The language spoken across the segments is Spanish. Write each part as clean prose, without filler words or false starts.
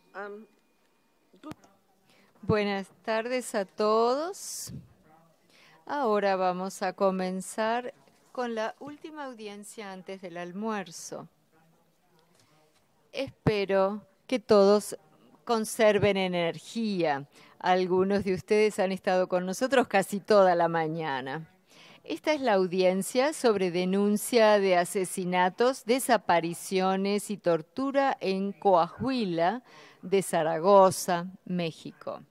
Buenas tardes a todos. Ahora vamos a comenzar con la última audiencia antes del almuerzo. Espero que todos conserven energía. Algunos de ustedes han estado con nosotros casi toda la mañana. Esta es la audiencia sobre denuncia de asesinatos, desapariciones y tortura en Coahuila de Zaragoza, México.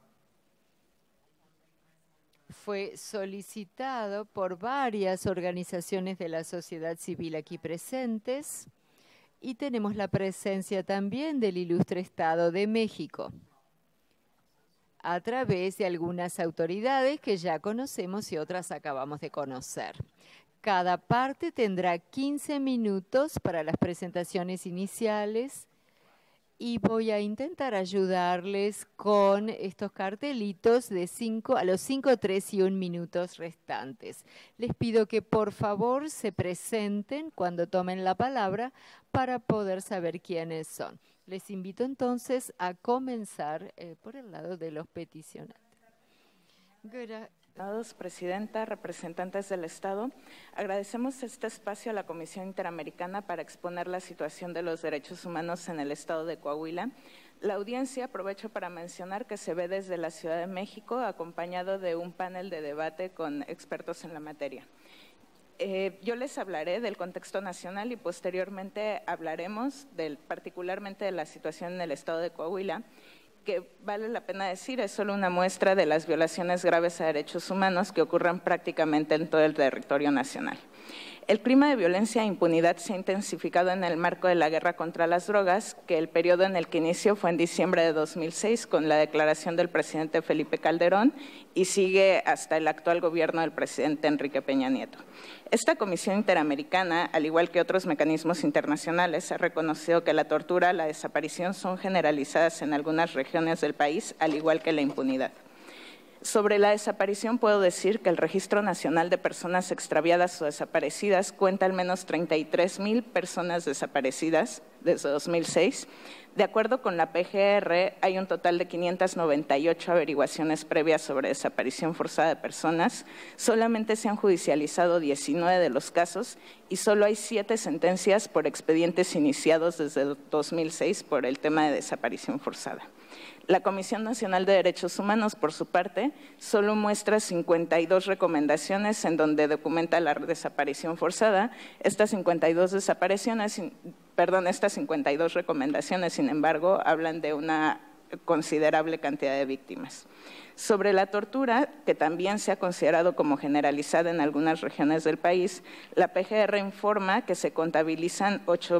Fue solicitado por varias organizaciones de la sociedad civil aquí presentes y tenemos la presencia también del Ilustre Estado de México a través de algunas autoridades que ya conocemos y otras acabamos de conocer. Cada parte tendrá 15 minutos para las presentaciones iniciales y voy a intentar ayudarles con estos cartelitos de a los 5, 3 y 1 minutos restantes. Les pido que por favor se presenten cuando tomen la palabra para poder saber quiénes son. Les invito entonces a comenzar por el lado de los peticionarios. Presidenta, representantes del Estado, agradecemos este espacio a la Comisión Interamericana para exponer la situación de los derechos humanos en el Estado de Coahuila. La audiencia, aprovecho para mencionar que se ve desde la Ciudad de México, acompañado de un panel de debate con expertos en la materia. Yo les hablaré del contexto nacional y posteriormente hablaremos particularmente de la situación en el Estado de Coahuila, que vale la pena decir es solo una muestra de las violaciones graves a derechos humanos que ocurren prácticamente en todo el territorio nacional. El clima de violencia e impunidad se ha intensificado en el marco de la guerra contra las drogas, que el periodo en el que inició fue en diciembre de 2006 con la declaración del presidente Felipe Calderón y sigue hasta el actual gobierno del presidente Enrique Peña Nieto. Esta Comisión Interamericana, al igual que otros mecanismos internacionales, ha reconocido que la tortura y la desaparición son generalizadas en algunas regiones del país, al igual que la impunidad. Sobre la desaparición puedo decir que el Registro Nacional de Personas Extraviadas o Desaparecidas cuenta al menos 33,000 personas desaparecidas desde 2006. De acuerdo con la PGR, hay un total de 598 averiguaciones previas sobre desaparición forzada de personas. Solamente se han judicializado 19 de los casos y solo hay 7 sentencias por expedientes iniciados desde 2006 por el tema de desaparición forzada. La Comisión Nacional de Derechos Humanos, por su parte, solo muestra 52 recomendaciones en donde documenta la desaparición forzada. Estas 52 recomendaciones, sin embargo, hablan de una considerable cantidad de víctimas. Sobre la tortura, que también se ha considerado como generalizada en algunas regiones del país, la PGR informa que se contabilizan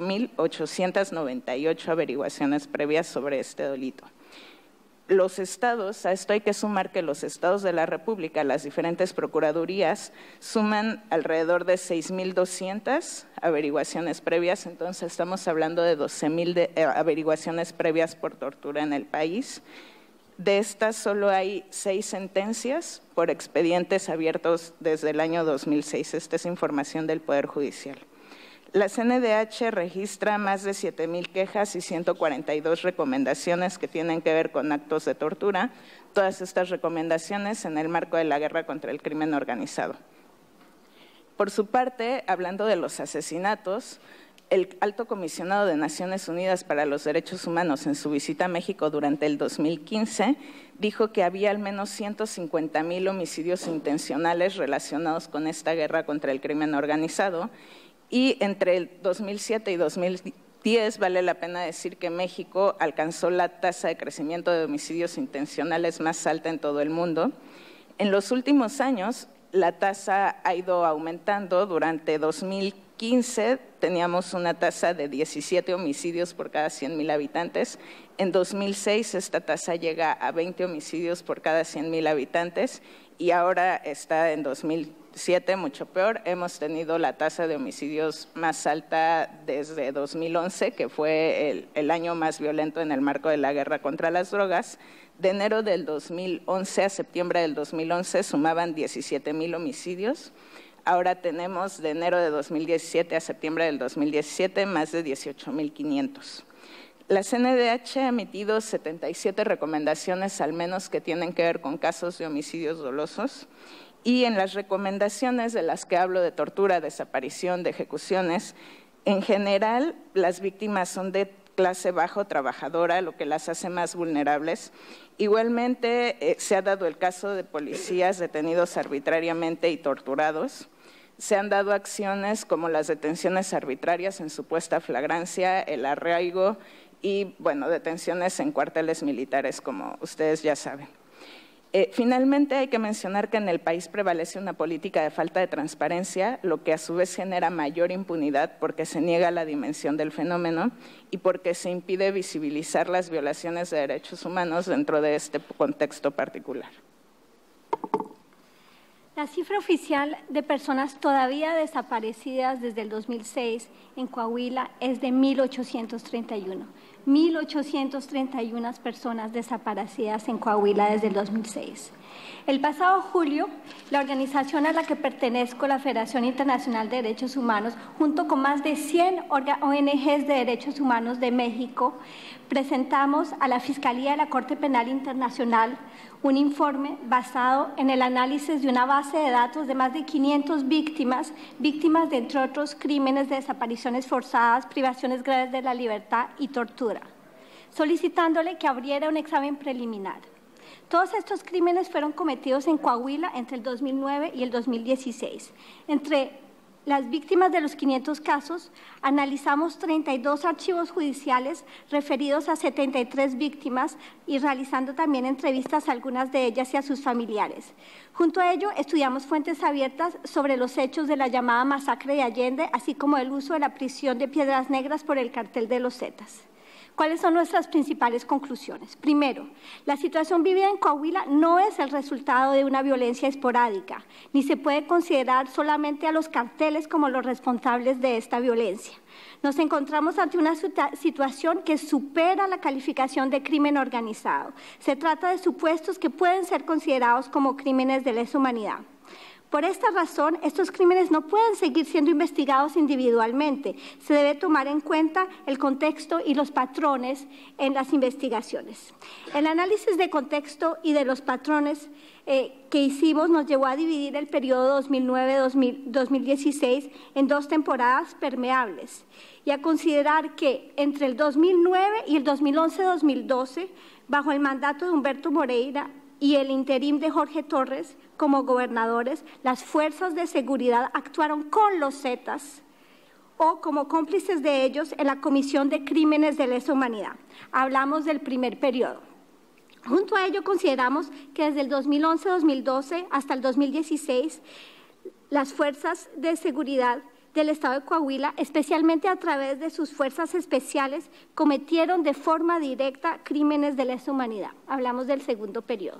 8,898 averiguaciones previas sobre este delito. Los estados, a esto hay que sumar que los estados de la República, las diferentes procuradurías, suman alrededor de 6,200 averiguaciones previas, entonces estamos hablando de 12,000 averiguaciones previas por tortura en el país. De estas solo hay 6 sentencias por expedientes abiertos desde el año 2006. Esta es información del Poder Judicial. La CNDH registra más de 7,000 quejas y 142 recomendaciones que tienen que ver con actos de tortura, todas estas recomendaciones en el marco de la guerra contra el crimen organizado. Por su parte, hablando de los asesinatos, el Alto Comisionado de Naciones Unidas para los Derechos Humanos en su visita a México durante el 2015 dijo que había al menos 150,000 homicidios intencionales relacionados con esta guerra contra el crimen organizado. Y entre el 2007 y 2010 vale la pena decir que México alcanzó la tasa de crecimiento de homicidios intencionales más alta en todo el mundo. En los últimos años, la tasa ha ido aumentando. Durante 2015 teníamos una tasa de 17 homicidios por cada 100,000 habitantes. En 2006 esta tasa llega a 20 homicidios por cada 100,000 habitantes y ahora está en 2007, mucho peor. Hemos tenido la tasa de homicidios más alta desde 2011, que fue el año más violento en el marco de la guerra contra las drogas. De enero del 2011 a septiembre del 2011 sumaban 17,000 homicidios. Ahora tenemos de enero de 2017 a septiembre del 2017 más de 18,500. La CNDH ha emitido 77 recomendaciones al menos que tienen que ver con casos de homicidios dolosos, y en las recomendaciones de las que hablo de tortura, desaparición, de ejecuciones, en general las víctimas son de clase bajo trabajadora, lo que las hace más vulnerables. Igualmente se ha dado el caso de policías detenidos arbitrariamente y torturados. Se han dado acciones como las detenciones arbitrarias en supuesta flagrancia, el arraigo y, bueno, detenciones en cuarteles militares, como ustedes ya saben. Finalmente, hay que mencionar que en el país prevalece una política de falta de transparencia, lo que a su vez genera mayor impunidad porque se niega la dimensión del fenómeno y porque se impide visibilizar las violaciones de derechos humanos dentro de este contexto particular. La cifra oficial de personas todavía desaparecidas desde el 2006 en Coahuila es de 1.831. 1.831 personas desaparecidas en Coahuila desde el 2006. El pasado julio, la organización a la que pertenezco, la Federación Internacional de Derechos Humanos, junto con más de 100 ONGs de derechos humanos de México, presentamos a la Fiscalía de la Corte Penal Internacional un informe basado en el análisis de una base de datos de más de 500 víctimas de, entre otros, crímenes de desapariciones forzadas, privaciones graves de la libertad y tortura, solicitándole que abriera un examen preliminar. Todos estos crímenes fueron cometidos en Coahuila entre el 2009 y el 2016. Entre las víctimas de los 500 casos, analizamos 32 archivos judiciales referidos a 73 víctimas y realizando también entrevistas a algunas de ellas y a sus familiares. Junto a ello, estudiamos fuentes abiertas sobre los hechos de la llamada masacre de Allende, así como el uso de la prisión de Piedras Negras por el cartel de los Zetas. ¿Cuáles son nuestras principales conclusiones? Primero, la situación vivida en Coahuila no es el resultado de una violencia esporádica, ni se puede considerar solamente a los carteles como los responsables de esta violencia. Nos encontramos ante una situación que supera la calificación de crimen organizado. Se trata de supuestos que pueden ser considerados como crímenes de lesa humanidad. Por esta razón, estos crímenes no pueden seguir siendo investigados individualmente. Se debe tomar en cuenta el contexto y los patrones en las investigaciones. El análisis de contexto y de los patrones que hicimos nos llevó a dividir el periodo 2009-2016 en dos temporadas permeables y a considerar que entre el 2009 y el 2011-2012, bajo el mandato de Humberto Moreira y el interim de Jorge Torres como gobernadores, las fuerzas de seguridad actuaron con los Zetas o como cómplices de ellos en la comisión de crímenes de lesa humanidad. Hablamos del primer periodo. Junto a ello, consideramos que desde el 2011-2012 hasta el 2016, las fuerzas de seguridad del Estado de Coahuila, especialmente a través de sus fuerzas especiales, cometieron de forma directa crímenes de lesa humanidad. Hablamos del segundo periodo.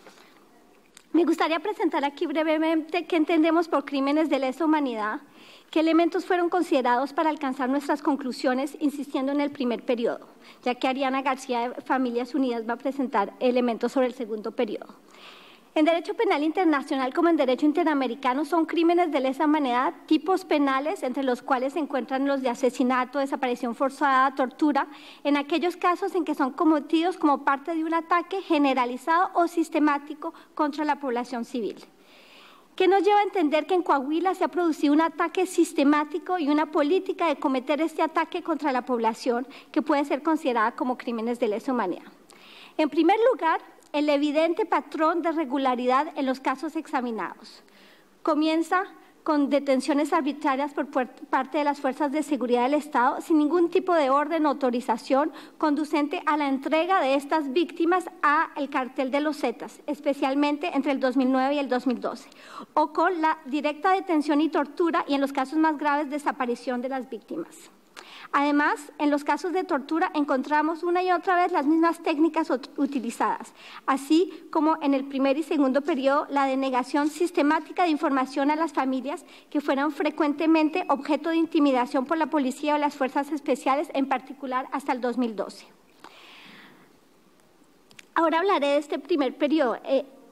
Me gustaría presentar aquí brevemente qué entendemos por crímenes de lesa humanidad, qué elementos fueron considerados para alcanzar nuestras conclusiones, insistiendo en el primer periodo, ya que Ariana García de Familias Unidas va a presentar elementos sobre el segundo periodo. En derecho penal internacional como en derecho interamericano son crímenes de lesa humanidad tipos penales entre los cuales se encuentran los de asesinato, desaparición forzada, tortura, en aquellos casos en que son cometidos como parte de un ataque generalizado o sistemático contra la población civil. ¿Qué nos lleva a entender que en Coahuila se ha producido un ataque sistemático y una política de cometer este ataque contra la población que puede ser considerada como crímenes de lesa humanidad? En primer lugar, el evidente patrón de regularidad en los casos examinados. Comienza con detenciones arbitrarias por parte de las fuerzas de seguridad del Estado sin ningún tipo de orden o autorización conducente a la entrega de estas víctimas al cartel de los Zetas, especialmente entre el 2009 y el 2012, o con la directa detención y tortura y en los casos más graves desaparición de las víctimas. Además, en los casos de tortura encontramos una y otra vez las mismas técnicas utilizadas, así como en el primer y segundo periodo la denegación sistemática de información a las familias que fueron frecuentemente objeto de intimidación por la policía o las fuerzas especiales, en particular hasta el 2012. Ahora hablaré de este primer periodo.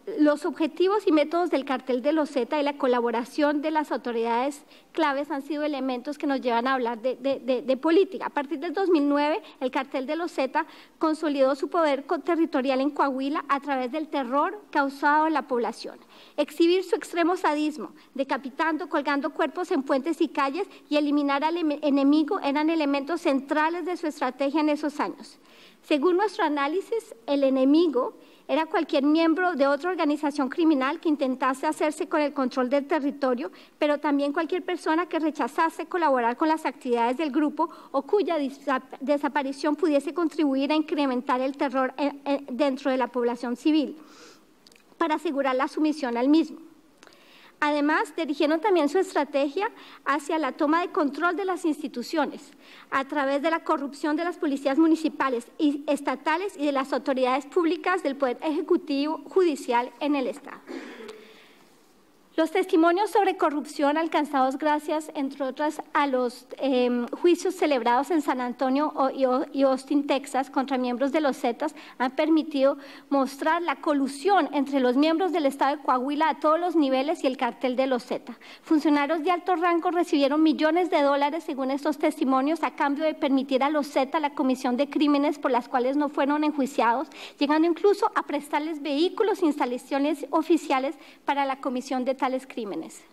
los objetivos y métodos del cartel de los Zetas y la colaboración de las autoridades claves han sido elementos que nos llevan a hablar de política. A partir del 2009, el cartel de los Zetas consolidó su poder territorial en Coahuila a través del terror causado en la población. Exhibir su extremo sadismo, decapitando, colgando cuerpos en puentes y calles y eliminar al enemigo eran elementos centrales de su estrategia en esos años. Según nuestro análisis, el enemigo era cualquier miembro de otra organización criminal que intentase hacerse con el control del territorio, pero también cualquier persona que rechazase colaborar con las actividades del grupo o cuya desaparición pudiese contribuir a incrementar el terror dentro de la población civil, para asegurar la sumisión al mismo. Además, dirigieron también su estrategia hacia la toma de control de las instituciones, a través de la corrupción de las policías municipales y estatales y de las autoridades públicas del Poder Ejecutivo Judicial en el Estado. Los testimonios sobre corrupción alcanzados gracias, entre otras, a los juicios celebrados en San Antonio y Austin, Texas, contra miembros de los Zetas, han permitido mostrar la colusión entre los miembros del Estado de Coahuila a todos los niveles y el cartel de los Zetas. Funcionarios de alto rango recibieron millones de dólares, según estos testimonios, a cambio de permitir a los Zetas la comisión de crímenes por las cuales no fueron enjuiciados, llegando incluso a prestarles vehículos e instalaciones oficiales para la comisión de tales crímenes.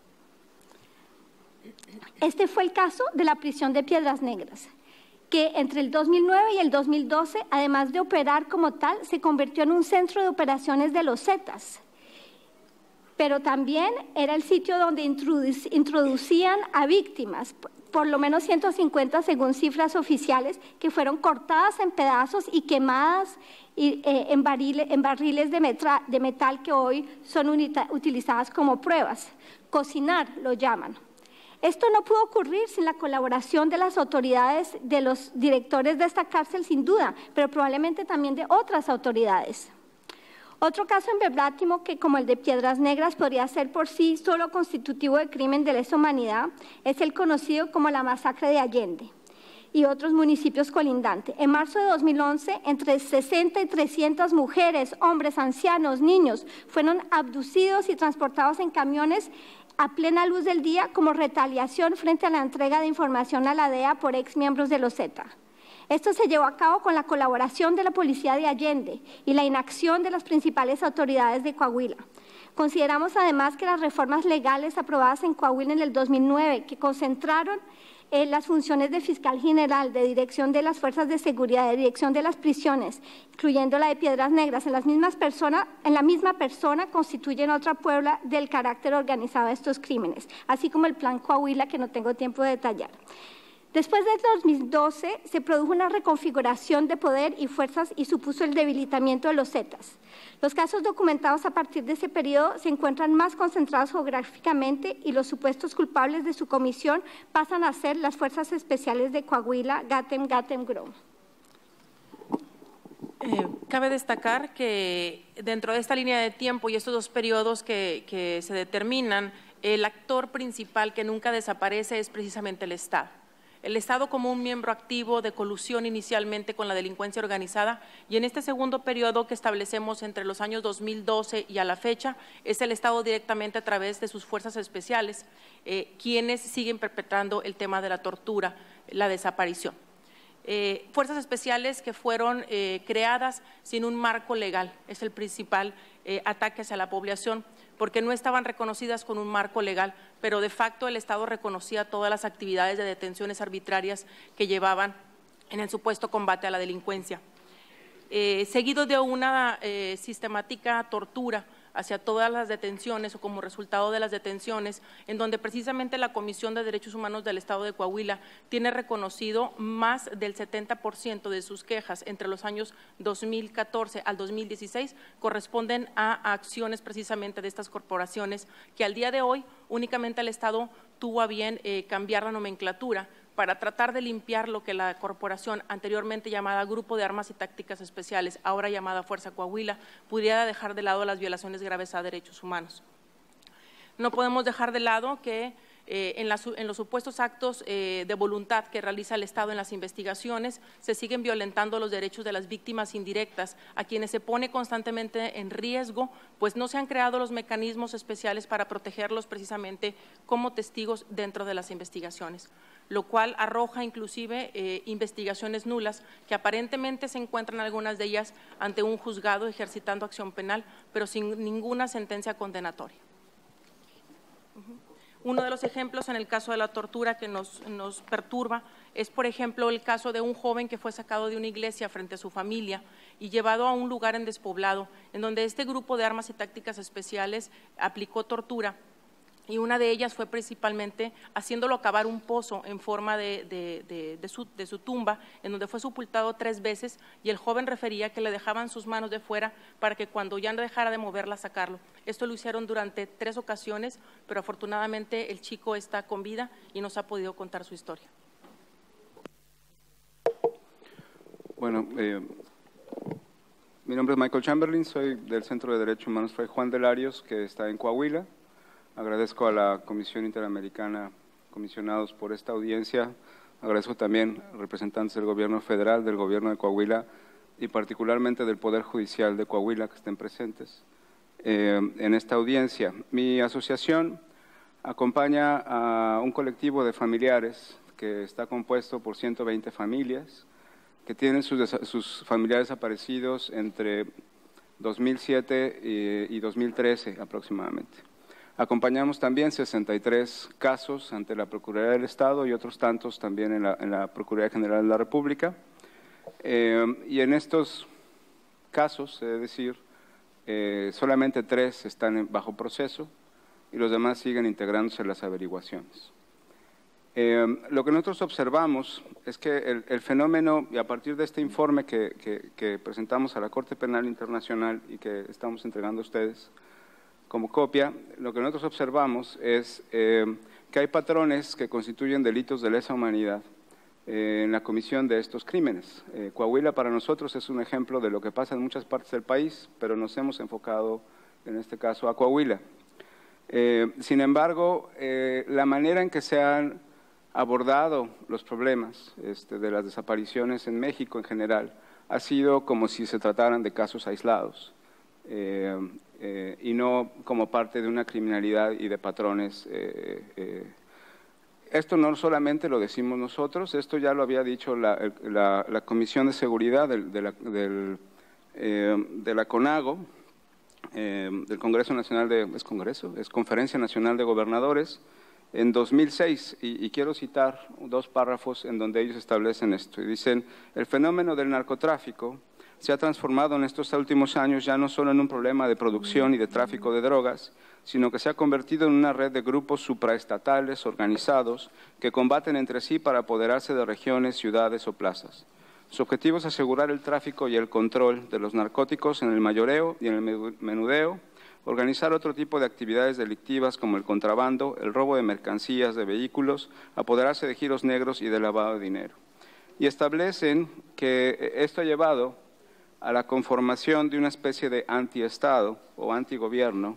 Este fue el caso de la prisión de Piedras Negras, que entre el 2009 y el 2012, además de operar como tal, se convirtió en un centro de operaciones de los Zetas, pero también era el sitio donde introducían a víctimas, por lo menos 150 según cifras oficiales, que fueron cortadas en pedazos y quemadas en barriles de metal que hoy son utilizadas como pruebas. Cocinar lo llaman. Esto no pudo ocurrir sin la colaboración de las autoridades, de los directores de esta cárcel sin duda, pero probablemente también de otras autoridades. Otro caso emblemático que, como el de Piedras Negras, podría ser por sí solo constitutivo de crimen de lesa humanidad, es el conocido como la masacre de Allende y otros municipios colindantes. En marzo de 2011, entre 60 y 300 mujeres, hombres, ancianos, niños, fueron abducidos y transportados en camiones a plena luz del día como retaliación frente a la entrega de información a la DEA por exmiembros de los Zetas. Esto se llevó a cabo con la colaboración de la policía de Allende y la inacción de las principales autoridades de Coahuila. Consideramos además que las reformas legales aprobadas en Coahuila en el 2009, que concentraron las funciones de fiscal general, de dirección de las fuerzas de seguridad, de dirección de las prisiones, incluyendo la de Piedras Negras, en la misma persona constituyen otra prueba del carácter organizado de estos crímenes, así como el Plan Coahuila, que no tengo tiempo de detallar. Después de 2012 se produjo una reconfiguración de poder y fuerzas y supuso el debilitamiento de los Zetas. Los casos documentados a partir de ese periodo se encuentran más concentrados geográficamente y los supuestos culpables de su comisión pasan a ser las Fuerzas Especiales de Coahuila, Gatem-Grom. Cabe destacar que dentro de esta línea de tiempo y estos dos periodos que se determinan, el actor principal que nunca desaparece es precisamente el Estado. El Estado como un miembro activo de colusión inicialmente con la delincuencia organizada, y en este segundo periodo que establecemos entre los años 2012 y a la fecha, es el Estado directamente a través de sus fuerzas especiales, quienes siguen perpetrando el tema de la tortura, la desaparición. Fuerzas especiales que fueron creadas sin un marco legal, es el principal ataque hacia la población, porque no estaban reconocidas con un marco legal, pero de facto el Estado reconocía todas las actividades de detenciones arbitrarias que llevaban en el supuesto combate a la delincuencia. Seguido de una sistemática tortura hacia todas las detenciones o como resultado de las detenciones, en donde precisamente la Comisión de Derechos Humanos del Estado de Coahuila tiene reconocido más del 70% de sus quejas entre los años 2014 al 2016 corresponden a acciones precisamente de estas corporaciones que al día de hoy únicamente el Estado tuvo a bien cambiar la nomenclatura para tratar de limpiar lo que la corporación anteriormente llamada Grupo de Armas y Tácticas Especiales, ahora llamada Fuerza Coahuila, pudiera dejar de lado las violaciones graves a derechos humanos. No podemos dejar de lado que En los supuestos actos de voluntad que realiza el Estado en las investigaciones, se siguen violentando los derechos de las víctimas indirectas, a quienes se pone constantemente en riesgo, pues no se han creado los mecanismos especiales para protegerlos precisamente como testigos dentro de las investigaciones, lo cual arroja inclusive investigaciones nulas que aparentemente se encuentran algunas de ellas ante un juzgado ejercitando acción penal, pero sin ninguna sentencia condenatoria. Uno de los ejemplos en el caso de la tortura que nos perturba es, por ejemplo, el caso de un joven que fue sacado de una iglesia frente a su familia y llevado a un lugar en despoblado, en donde este grupo de armas y tácticas especiales aplicó tortura. Y una de ellas fue principalmente haciéndolo cavar un pozo en forma de su tumba, en donde fue sepultado 3 veces, y el joven refería que le dejaban sus manos de fuera para que cuando ya no dejara de moverla, sacarlo. Esto lo hicieron durante 3 ocasiones, pero afortunadamente el chico está con vida y nos ha podido contar su historia. Bueno, mi nombre es Michael Chamberlain, soy del Centro de Derechos Humanos Fray Juan de Larios, que está en Coahuila. Agradezco a la Comisión Interamericana, comisionados por esta audiencia. Agradezco también a representantes del Gobierno Federal, del Gobierno de Coahuila y particularmente del Poder Judicial de Coahuila que estén presentes en esta audiencia. Mi asociación acompaña a un colectivo de familiares que está compuesto por 120 familias que tienen sus familiares desaparecidos entre 2007 y 2013 aproximadamente. Acompañamos también 63 casos ante la Procuraduría del Estado y otros tantos también en la Procuraduría General de la República. Y en estos casos, es decir, solamente 3 están bajo proceso y los demás siguen integrándose en las averiguaciones. Lo que nosotros observamos es que el fenómeno, y a partir de este informe que presentamos a la Corte Penal Internacional y que estamos entregando a ustedes, como copia, lo que nosotros observamos es que hay patrones que constituyen delitos de lesa humanidad en la comisión de estos crímenes. Coahuila para nosotros es un ejemplo de lo que pasa en muchas partes del país, pero nos hemos enfocado en este caso a Coahuila. Sin embargo, la manera en que se han abordado los problemas de las desapariciones en México en general ha sido como si se trataran de casos aislados. Y no como parte de una criminalidad y de patrones. Esto no solamente lo decimos nosotros, esto ya lo había dicho la Comisión de Seguridad de la CONAGO, del Congreso Nacional es Conferencia Nacional de Gobernadores, en 2006, y quiero citar 2 párrafos en donde ellos establecen esto. Y dicen, el fenómeno del narcotráfico se ha transformado en estos últimos años ya no solo en un problema de producción y de tráfico de drogas, sino que se ha convertido en una red de grupos supraestatales organizados que combaten entre sí para apoderarse de regiones, ciudades o plazas. Su objetivo es asegurar el tráfico y el control de los narcóticos en el mayoreo y en el menudeo, organizar otro tipo de actividades delictivas como el contrabando, el robo de mercancías, de vehículos, apoderarse de giros negros y de lavado de dinero. Y establecen que esto ha llevado a la conformación de una especie de antiestado o antigobierno.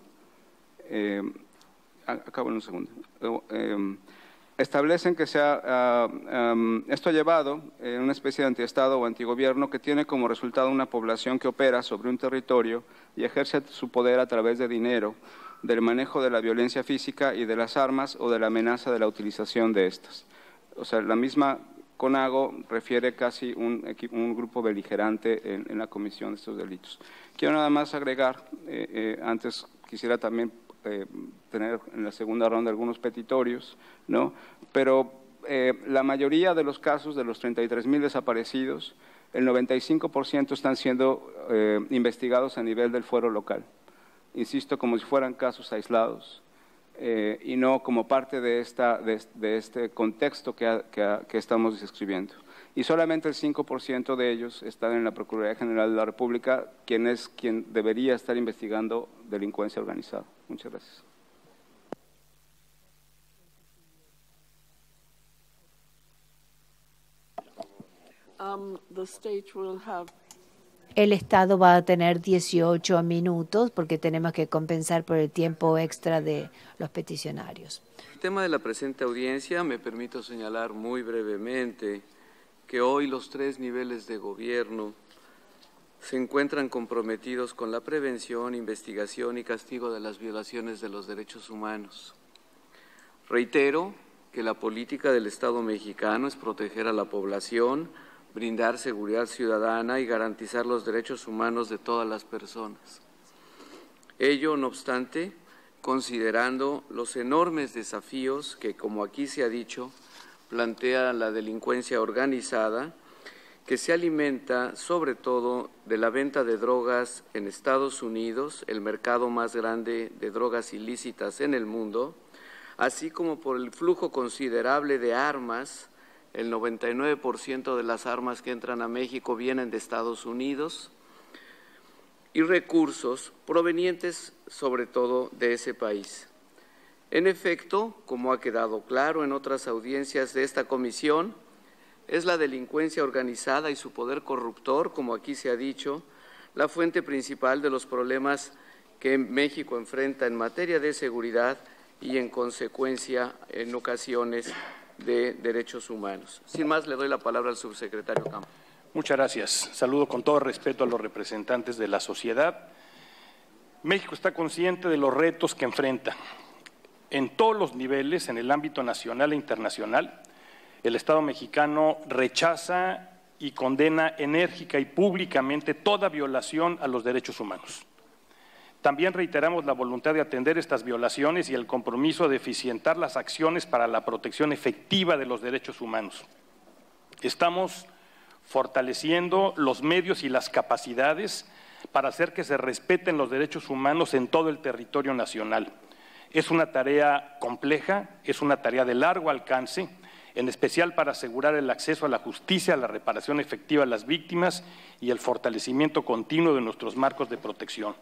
Acabo en un segundo. Establecen que esto ha llevado a una especie de antiestado o antigobierno que tiene como resultado una población que opera sobre un territorio y ejerce su poder a través de dinero, del manejo de la violencia física y de las armas o de la amenaza de la utilización de estas. O sea, la misma CONAGO refiere casi un grupo beligerante en la comisión de estos delitos. Quiero nada más agregar, antes quisiera también tener en la segunda ronda algunos petitorios, ¿no? Pero la mayoría de los casos de los 33,000 desaparecidos, el 95% están siendo investigados a nivel del fuero local. Insisto, como si fueran casos aislados. Y no como parte de este contexto que estamos describiendo. Y solamente el 5% de ellos están en la Procuraduría General de la República, quien debería estar investigando delincuencia organizada. Muchas gracias. The stage will have El Estado va a tener 18 minutos porque tenemos que compensar por el tiempo extra de los peticionarios. El tema de la presente audiencia, me permito señalar muy brevemente que hoy los 3 niveles de gobierno se encuentran comprometidos con la prevención, investigación y castigo de las violaciones de los derechos humanos. Reitero que la política del Estado mexicano es proteger a la población, brindar seguridad ciudadana y garantizar los derechos humanos de todas las personas. Ello, no obstante, considerando los enormes desafíos que, como aquí se ha dicho, plantea la delincuencia organizada, que se alimenta sobre todo de la venta de drogas en Estados Unidos, el mercado más grande de drogas ilícitas en el mundo, así como por el flujo considerable de armas. El 99% de las armas que entran a México vienen de Estados Unidos, y recursos provenientes sobre todo de ese país. En efecto, como ha quedado claro en otras audiencias de esta comisión, es la delincuencia organizada y su poder corruptor, como aquí se ha dicho, la fuente principal de los problemas que México enfrenta en materia de seguridad y, en consecuencia, en ocasiones, de derechos humanos. Sin más, le doy la palabra al subsecretario Campos. Muchas gracias. Saludo con todo respeto a los representantes de la sociedad. México está consciente de los retos que enfrenta. En todos los niveles, en el ámbito nacional e internacional, el Estado mexicano rechaza y condena enérgica y públicamente toda violación a los derechos humanos. También reiteramos la voluntad de atender estas violaciones y el compromiso de eficientar las acciones para la protección efectiva de los derechos humanos. Estamos fortaleciendo los medios y las capacidades para hacer que se respeten los derechos humanos en todo el territorio nacional. Es una tarea compleja, es una tarea de largo alcance, en especial para asegurar el acceso a la justicia, a la reparación efectiva a las víctimas y el fortalecimiento continuo de nuestros marcos de protección.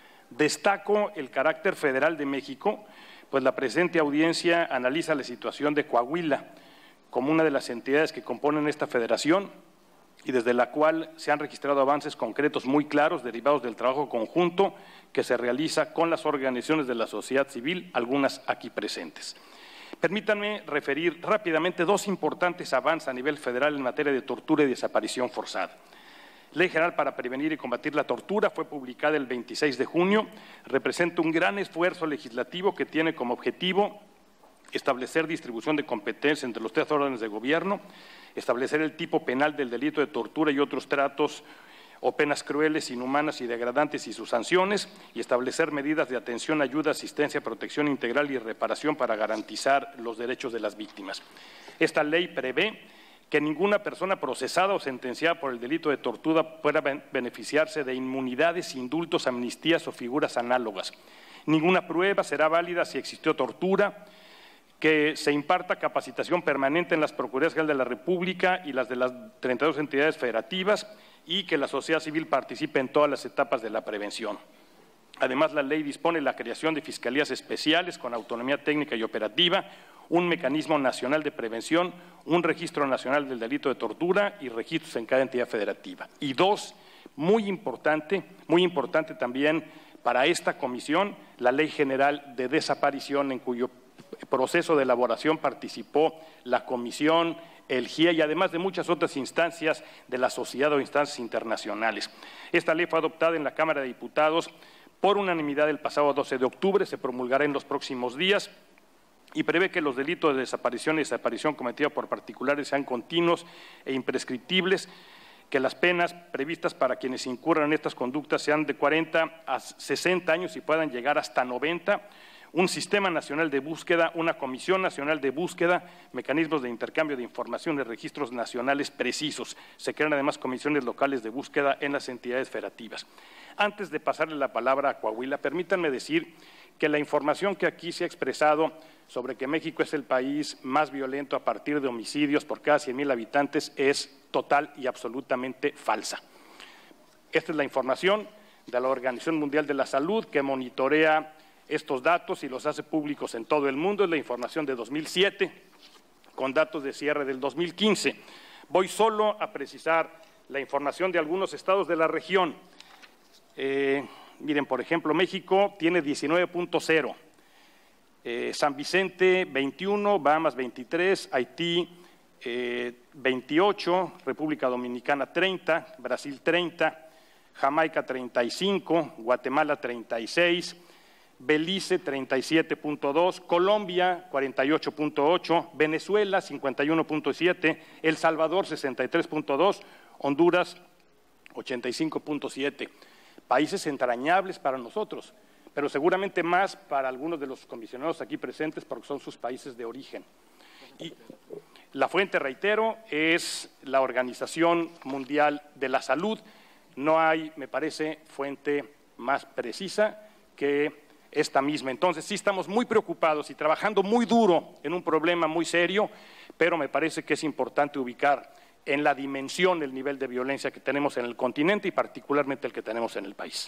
Destaco el carácter federal de México, pues la presente audiencia analiza la situación de Coahuila como una de las entidades que componen esta federación y desde la cual se han registrado avances concretos muy claros derivados del trabajo conjunto que se realiza con las organizaciones de la sociedad civil, algunas aquí presentes. Permítanme referir rápidamente 2 importantes avances a nivel federal en materia de tortura y desaparición forzada. Ley General para Prevenir y Combatir la Tortura fue publicada el 26 de junio, representa un gran esfuerzo legislativo que tiene como objetivo establecer distribución de competencias entre los 3 órdenes de gobierno, establecer el tipo penal del delito de tortura y otros tratos o penas crueles, inhumanas y degradantes y sus sanciones, y establecer medidas de atención, ayuda, asistencia, protección integral y reparación para garantizar los derechos de las víctimas. Esta ley prevé que ninguna persona procesada o sentenciada por el delito de tortura pueda beneficiarse de inmunidades, indultos, amnistías o figuras análogas. Ninguna prueba será válida si existió tortura, que se imparta capacitación permanente en las Procuradurías Generales de la República y las de las 32 entidades federativas y que la sociedad civil participe en todas las etapas de la prevención. Además, la ley dispone la creación de fiscalías especiales con autonomía técnica y operativa, un mecanismo nacional de prevención, un registro nacional del delito de tortura y registros en cada entidad federativa. Y 2, muy importante también para esta comisión, la Ley General de Desaparición, en cuyo proceso de elaboración participó la Comisión, el GIE y además de muchas otras instancias de la sociedad o instancias internacionales. Esta ley fue adoptada en la Cámara de Diputados por unanimidad el pasado 12 de octubre, se promulgará en los próximos días y prevé que los delitos de desaparición y desaparición cometida por particulares sean continuos e imprescriptibles, que las penas previstas para quienes incurran en estas conductas sean de 40 a 60 años y puedan llegar hasta 90, un sistema nacional de búsqueda, una comisión nacional de búsqueda, mecanismos de intercambio de información y registros nacionales precisos. Se crean además comisiones locales de búsqueda en las entidades federativas. Antes de pasarle la palabra a Coahuila, permítanme decir que la información que aquí se ha expresado sobre que México es el país más violento a partir de homicidios por cada 100,000 habitantes es total y absolutamente falsa. Esta es la información de la Organización Mundial de la Salud, que monitorea estos datos y los hace públicos en todo el mundo. Es la información de 2007, con datos de cierre del 2015. Voy solo a precisar la información de algunos estados de la región. Miren, por ejemplo, México tiene 19.0, San Vicente 21, Bahamas 23, Haití 28, República Dominicana 30, Brasil 30, Jamaica 35, Guatemala 36, Belice 37.2, Colombia 48.8, Venezuela 51.7, El Salvador 63.2, Honduras 85.7. Países entrañables para nosotros, pero seguramente más para algunos de los comisionados aquí presentes porque son sus países de origen. Y la fuente, reitero, es la Organización Mundial de la Salud. No hay, me parece, fuente más precisa que esta misma. Entonces, sí estamos muy preocupados y trabajando muy duro en un problema muy serio, pero me parece que es importante ubicar en la dimensión el nivel de violencia que tenemos en el continente y particularmente el que tenemos en el país.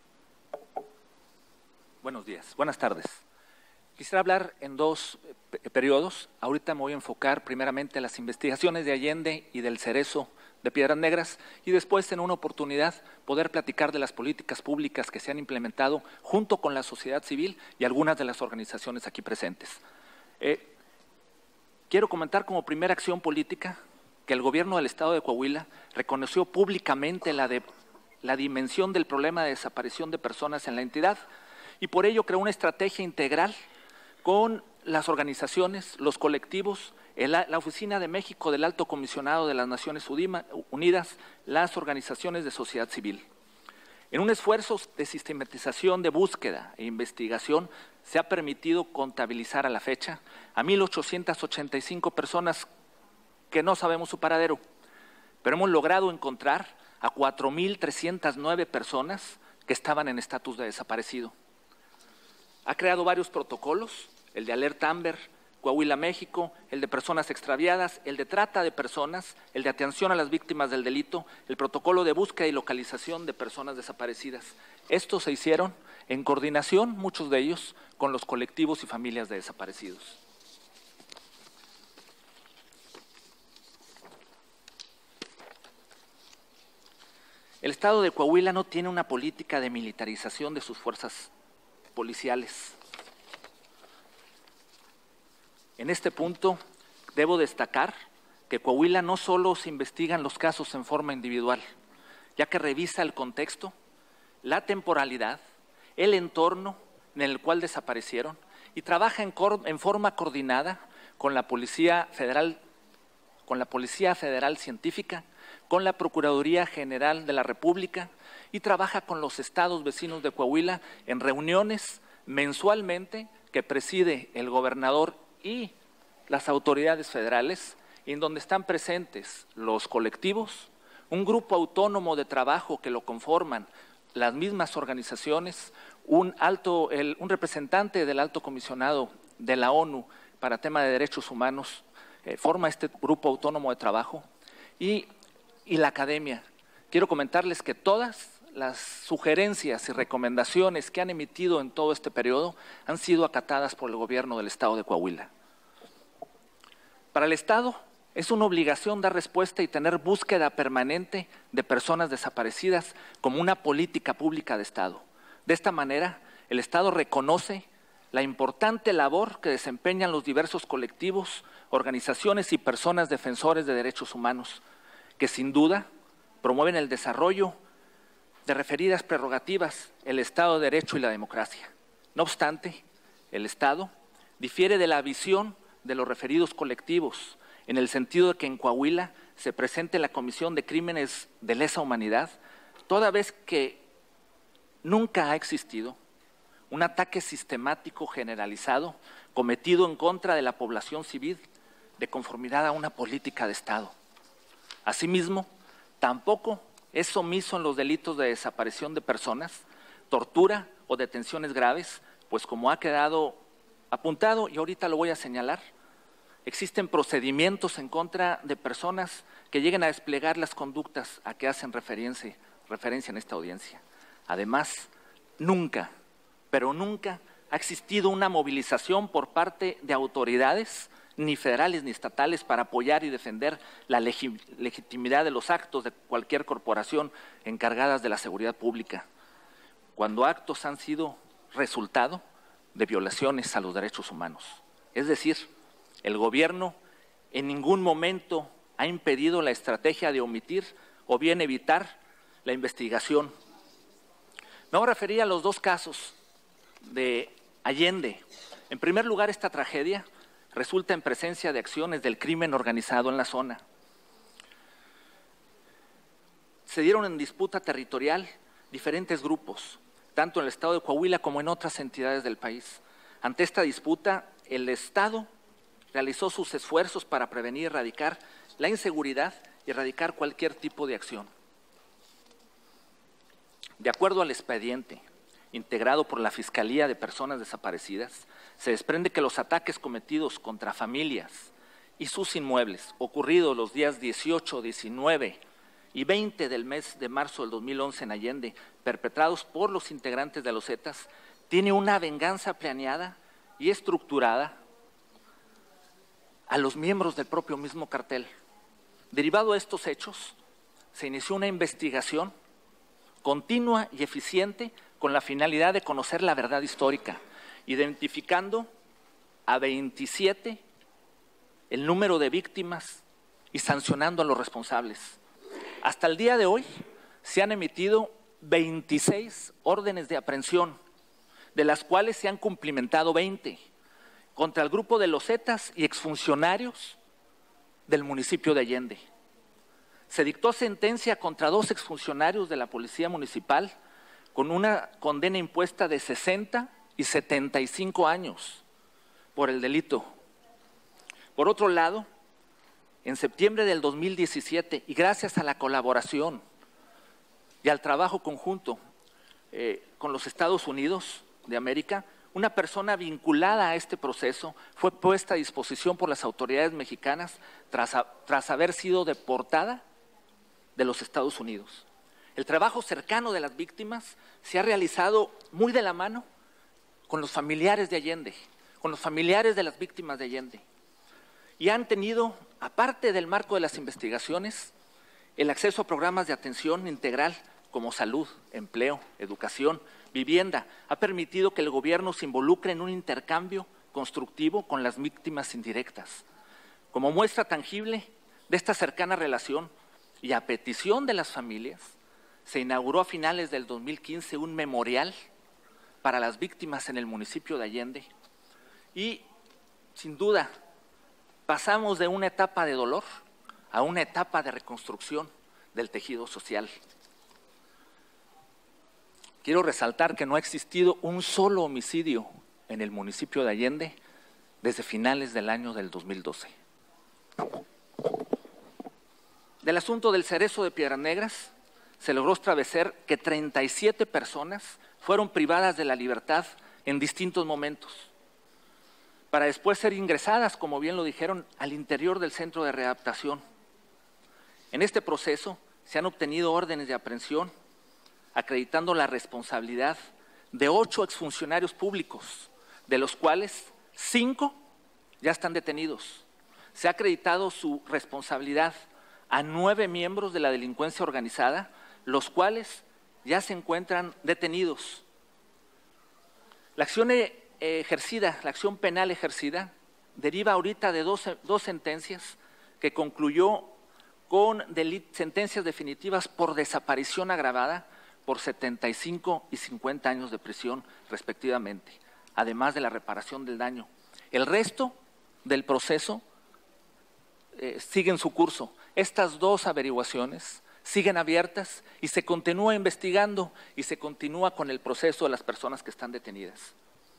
Buenos días, buenas tardes. Quisiera hablar en dos periodos. Ahorita me voy a enfocar primeramente en las investigaciones de Allende y del Cerezo de Piedras Negras y después, en una oportunidad, poder platicar de las políticas públicas que se han implementado junto con la sociedad civil y algunas de las organizaciones aquí presentes. Quiero comentar como primera acción política que el gobierno del estado de Coahuila reconoció públicamente la dimensión del problema de desaparición de personas en la entidad y por ello creó una estrategia integral con las organizaciones, los colectivos, la Oficina de México del Alto Comisionado de las Naciones Unidas, las organizaciones de sociedad civil. En un esfuerzo de sistematización de búsqueda e investigación se ha permitido contabilizar a la fecha a 1,885 personas que no sabemos su paradero, pero hemos logrado encontrar a 4,309 personas que estaban en estatus de desaparecido. Ha creado varios protocolos, el de Alerta Amber, Coahuila, México, el de personas extraviadas, el de trata de personas, el de atención a las víctimas del delito, el protocolo de búsqueda y localización de personas desaparecidas. Estos se hicieron en coordinación, muchos de ellos, con los colectivos y familias de desaparecidos. El estado de Coahuila no tiene una política de militarización de sus fuerzas policiales. En este punto debo destacar que Coahuila no solo se investigan los casos en forma individual, ya que revisa el contexto, la temporalidad, el entorno en el cual desaparecieron y trabaja en forma coordinada con la Policía Federal Científica, con la Procuraduría General de la República y trabaja con los estados vecinos de Coahuila en reuniones mensualmente que preside el gobernador y las autoridades federales, en donde están presentes los colectivos, un grupo autónomo de trabajo que lo conforman las mismas organizaciones, un representante del Alto Comisionado de la ONU para tema de derechos humanos forma este grupo autónomo de trabajo y la academia. Quiero comentarles que todas las sugerencias y recomendaciones que han emitido en todo este periodo han sido acatadas por el gobierno del estado de Coahuila. Para el estado es una obligación dar respuesta y tener búsqueda permanente de personas desaparecidas como una política pública de estado. De esta manera, el estado reconoce la importante labor que desempeñan los diversos colectivos, organizaciones y personas defensores de derechos humanos, que sin duda promueven el desarrollo de referidas prerrogativas, el Estado de Derecho y la democracia. No obstante, el Estado difiere de la visión de los referidos colectivos, en el sentido de que en Coahuila se presente la comisión de crímenes de lesa humanidad, toda vez que nunca ha existido un ataque sistemático generalizado cometido en contra de la población civil de conformidad a una política de Estado. Asimismo, tampoco es omiso en los delitos de desaparición de personas, tortura o detenciones graves, pues como ha quedado apuntado, y ahorita lo voy a señalar, existen procedimientos en contra de personas que lleguen a desplegar las conductas a que hacen referencia en esta audiencia. Además, nunca, pero nunca ha existido una movilización por parte de autoridades ni federales ni estatales, para apoyar y defender la legitimidad de los actos de cualquier corporación encargadas de la seguridad pública, cuando actos han sido resultado de violaciones a los derechos humanos. Es decir, el gobierno en ningún momento ha impedido la estrategia de omitir o bien evitar la investigación. Me voy a referir a los dos casos de Allende. En primer lugar, esta tragedia resulta en presencia de acciones del crimen organizado en la zona. Se dieron en disputa territorial diferentes grupos, tanto en el estado de Coahuila como en otras entidades del país. Ante esta disputa, el Estado realizó sus esfuerzos para prevenir y erradicar la inseguridad y erradicar cualquier tipo de acción. De acuerdo al expediente integrado por la Fiscalía de Personas Desaparecidas, se desprende que los ataques cometidos contra familias y sus inmuebles, ocurridos los días 18, 19 y 20 del mes de marzo del 2011 en Allende, perpetrados por los integrantes de los Zetas, tiene una venganza planeada y estructurada a los miembros del propio mismo cartel. Derivado de estos hechos, se inició una investigación continua y eficiente con la finalidad de conocer la verdad histórica, identificando a 27 el número de víctimas y sancionando a los responsables. Hasta el día de hoy se han emitido 26 órdenes de aprehensión, de las cuales se han cumplimentado 20 contra el grupo de los Zetas y exfuncionarios del municipio de Allende. Se dictó sentencia contra 2 exfuncionarios de la Policía Municipal con una condena impuesta de 60 y 75 años por el delito. Por otro lado, en septiembre del 2017, y gracias a la colaboración y al trabajo conjunto con los Estados Unidos de América, una persona vinculada a este proceso fue puesta a disposición por las autoridades mexicanas tras haber sido deportada de los Estados Unidos. El trabajo cercano de las víctimas se ha realizado muy de la mano con los familiares de Allende, con los familiares de las víctimas de Allende, y han tenido, aparte del marco de las investigaciones, el acceso a programas de atención integral como salud, empleo, educación, vivienda. Ha permitido que el gobierno se involucre en un intercambio constructivo con las víctimas indirectas. Como muestra tangible de esta cercana relación y a petición de las familias, se inauguró a finales del 2015 un memorial para las víctimas en el municipio de Allende y, sin duda, pasamos de una etapa de dolor a una etapa de reconstrucción del tejido social. Quiero resaltar que no ha existido un solo homicidio en el municipio de Allende desde finales del año del 2012. Del asunto del Cerezo de Piedras Negras, se logró establecer que 37 personas fueron privadas de la libertad en distintos momentos, para después ser ingresadas, como bien lo dijeron, al interior del centro de readaptación. En este proceso se han obtenido órdenes de aprehensión, acreditando la responsabilidad de 8 exfuncionarios públicos, de los cuales 5 ya están detenidos. Se ha acreditado su responsabilidad a 9 miembros de la delincuencia organizada, los cuales ya se encuentran detenidos. La acción ejercida, la acción penal ejercida, deriva ahorita de dos sentencias que concluyó con sentencias definitivas por desaparición agravada por 75 y 50 años de prisión respectivamente, además de la reparación del daño. El resto del proceso sigue en su curso. Estas 2 averiguaciones siguen abiertas y se continúa investigando y se continúa con el proceso de las personas que están detenidas.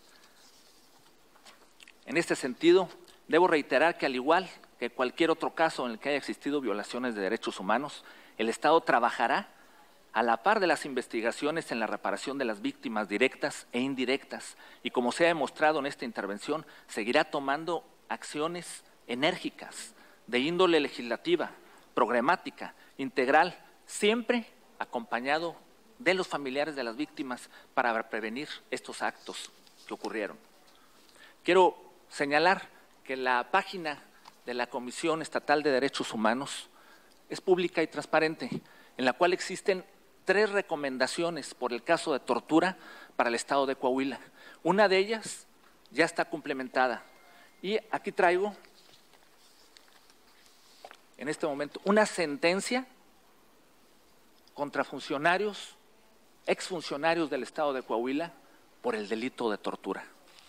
En este sentido, debo reiterar que al igual que cualquier otro caso en el que haya existido violaciones de derechos humanos, el Estado trabajará a la par de las investigaciones en la reparación de las víctimas directas e indirectas y, como se ha demostrado en esta intervención, seguirá tomando acciones enérgicas de índole legislativa, programática, integral, siempre acompañado de los familiares de las víctimas para prevenir estos actos que ocurrieron. Quiero señalar que que la página de la Comisión Estatal de Derechos Humanos es pública y transparente, en la cual existen 3 recomendaciones por el caso de tortura para el Estado de Coahuila. Una de ellas ya está complementada. Y aquí traigo, en este momento, una sentencia contra funcionarios, exfuncionarios del Estado de Coahuila, por el delito de tortura.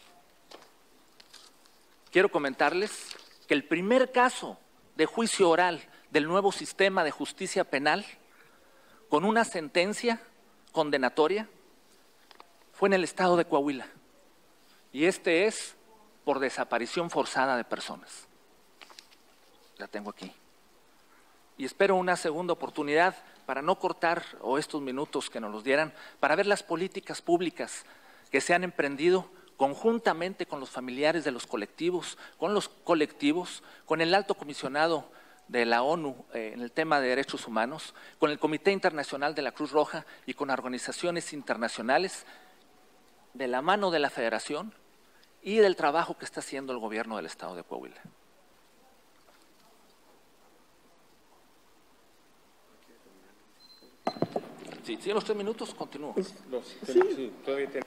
Quiero comentarles que el primer caso de juicio oral del nuevo sistema de justicia penal, con una sentencia condenatoria, fue en el Estado de Coahuila. Y este es por desaparición forzada de personas. La tengo aquí. Y espero una segunda oportunidad para no cortar o estos minutos que nos los dieran, para ver las políticas públicas que se han emprendido conjuntamente con los familiares de los colectivos, con el alto comisionado de la ONU en el tema de derechos humanos, con el Comité Internacional de la Cruz Roja y con organizaciones internacionales, de la mano de la Federación y del trabajo que está haciendo el gobierno del Estado de Coahuila. Sí, en los 3 minutos continúo. Sí, todavía tenemos.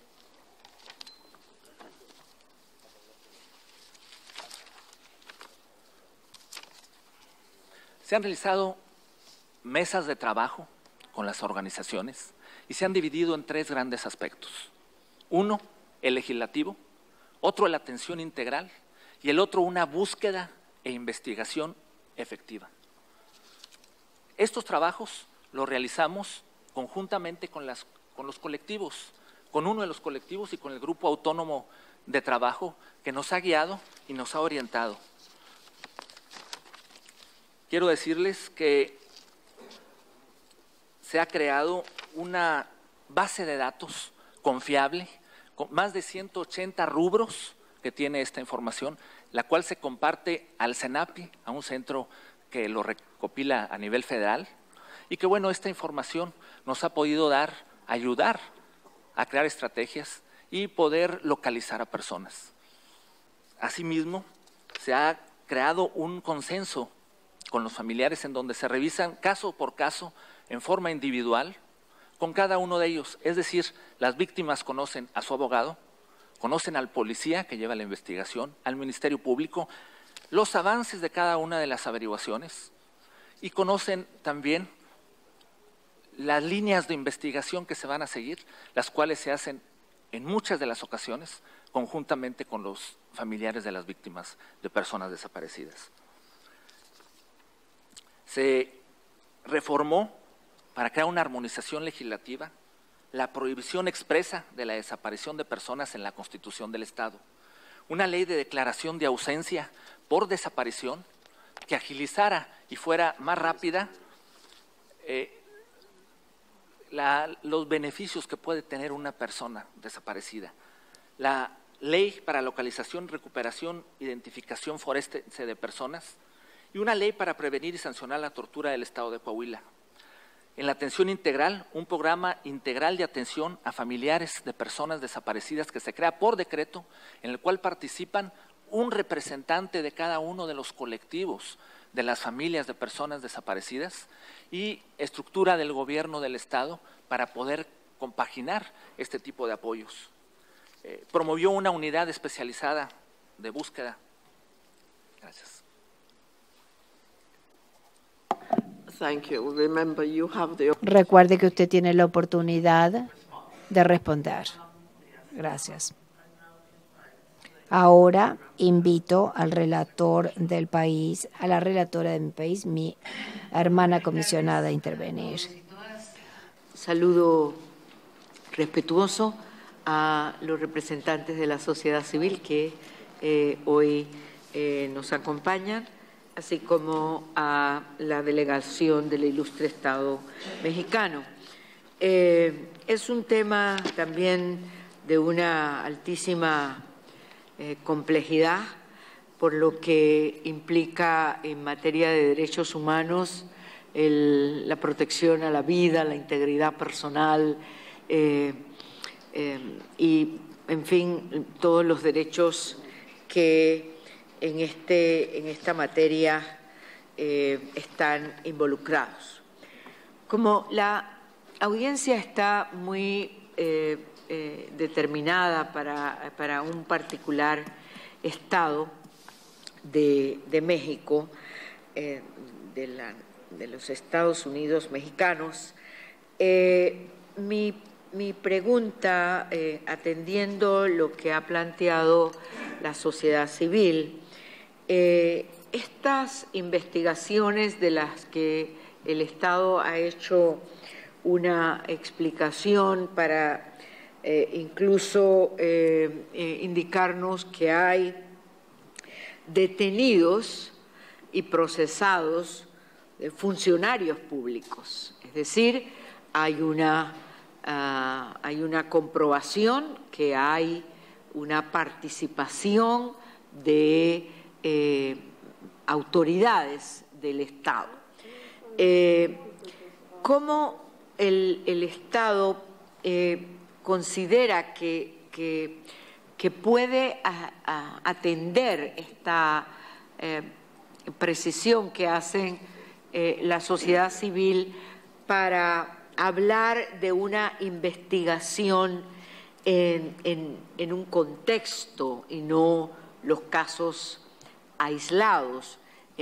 Se han realizado mesas de trabajo con las organizaciones y se han dividido en 3 grandes aspectos. Uno, el legislativo, otro, la atención integral y el otro, una búsqueda e investigación efectiva. Estos trabajos los realizamos conjuntamente con los colectivos, con uno de los colectivos y con el grupo autónomo de trabajo que nos ha guiado y nos ha orientado. Quiero decirles que se ha creado una base de datos confiable, con más de 180 rubros que tiene esta información, la cual se comparte al CENAPI, a un centro que lo recopila a nivel federal, y que bueno, esta información nos ha podido ayudar a crear estrategias y poder localizar a personas. Asimismo, se ha creado un consenso con los familiares en donde se revisan caso por caso en forma individual con cada uno de ellos. Es decir, las víctimas conocen a su abogado, conocen al policía que lleva la investigación, al Ministerio Público, los avances de cada una de las averiguaciones y conocen también las líneas de investigación que se van a seguir, las cuales se hacen en muchas de las ocasiones conjuntamente con los familiares de las víctimas de personas desaparecidas. Se reformó para crear una armonización legislativa la prohibición expresa de la desaparición de personas en la Constitución del Estado, una ley de declaración de ausencia por desaparición que agilizara y fuera más rápida los beneficios que puede tener una persona desaparecida. La ley para localización, recuperación, identificación forense de personas y una ley para prevenir y sancionar la tortura del Estado de Coahuila. En la atención integral, un programa integral de atención a familiares de personas desaparecidas que se crea por decreto, en el cual participan un representante de cada uno de los colectivos de las familias de personas desaparecidas y estructura del gobierno del Estado para poder compaginar este tipo de apoyos. Promovió una unidad especializada de búsqueda. Gracias. Recuerde que usted tiene la oportunidad de responder. Gracias. Ahora invito al relator del país, a la relatora de mi país, mi hermana comisionada, a intervenir. Saludo respetuoso a los representantes de la sociedad civil que hoy nos acompañan, así como a la delegación del ilustre Estado mexicano. Es un tema también de una altísima complejidad, por lo que implica en materia de derechos humanos la protección a la vida, la integridad personal y, en fin, todos los derechos que en esta materia están involucrados. Como la audiencia está muy determinada para un particular estado de México, de los Estados Unidos mexicanos, mi pregunta, atendiendo lo que ha planteado la sociedad civil, estas investigaciones de las que el Estado ha hecho una explicación para incluso indicarnos que hay detenidos y procesados funcionarios públicos. Es decir, hay una comprobación que hay una participación de autoridades del Estado. ¿Cómo el Estado considera que puede atender esta precisión que hacen la sociedad civil para hablar de una investigación en un contexto y no los casos aislados,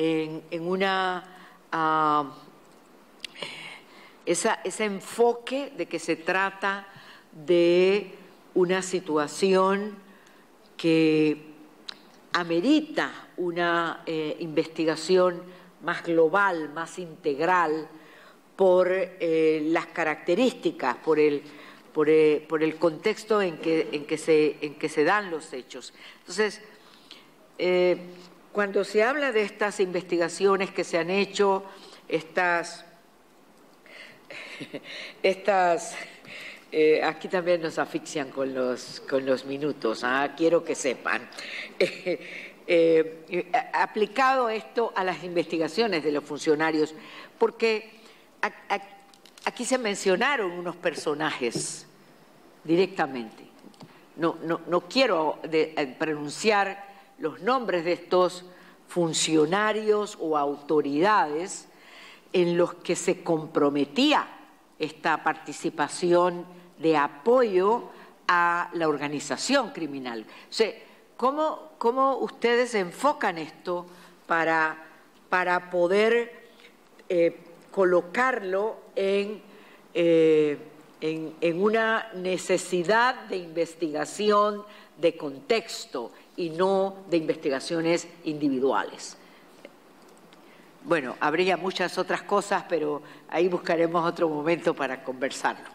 ese enfoque de que se trata de una situación que amerita una investigación más global, más integral, por las características, por el contexto en que se dan los hechos. Entonces, cuando se habla de estas investigaciones que se han hecho, aquí también nos asfixian con los minutos, quiero que sepan. Aplicado esto a las investigaciones de los funcionarios, porque aquí se mencionaron unos personajes directamente. No quiero pronunciar los nombres de estos funcionarios o autoridades en los que se comprometía esta participación de apoyo a la organización criminal. O sea, ¿cómo ustedes enfocan esto para poder colocarlo en una necesidad de investigación de contexto y no de investigaciones individuales? Bueno, habría muchas otras cosas, pero ahí buscaremos otro momento para conversarlo.